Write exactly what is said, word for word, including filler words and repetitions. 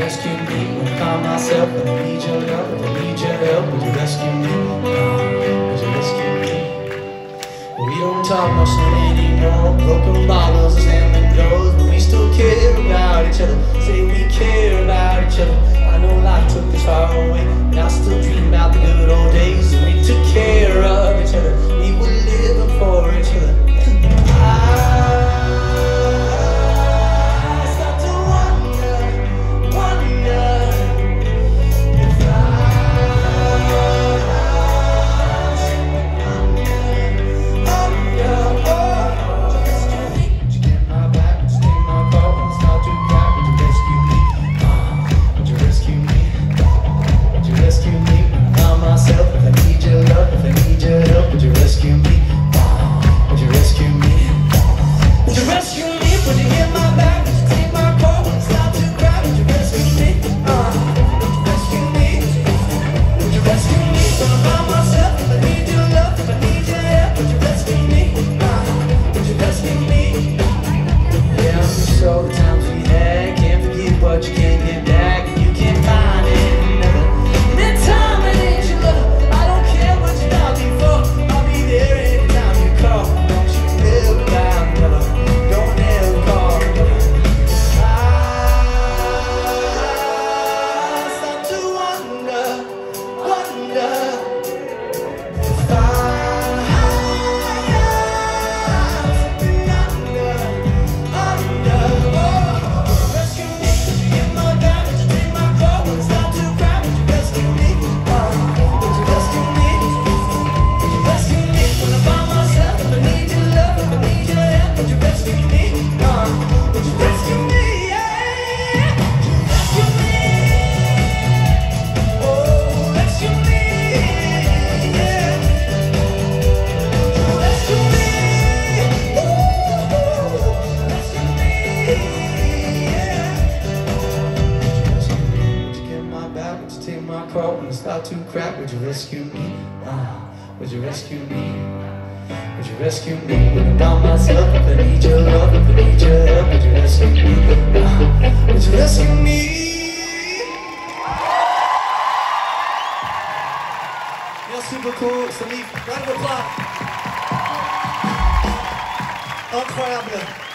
rescue me when I find myself? If I need your love, if I need your help, would you rescue me? Uh, would you rescue me? Well, we don't talk much anymore. Broken bottles and slamming doors, but we still care about each other. Say we care about each other. I know life took us far away, and I still dream about the good old days when we took care of each other. We were living for each other. When I start to crack, would you rescue me? Uh, would you rescue me? Would you rescue me when I'm down myself? If I need your love, if I need your help, would you rescue me? Uh, would you rescue me? Merci beaucoup, Samy. Round of applause. Incroyable.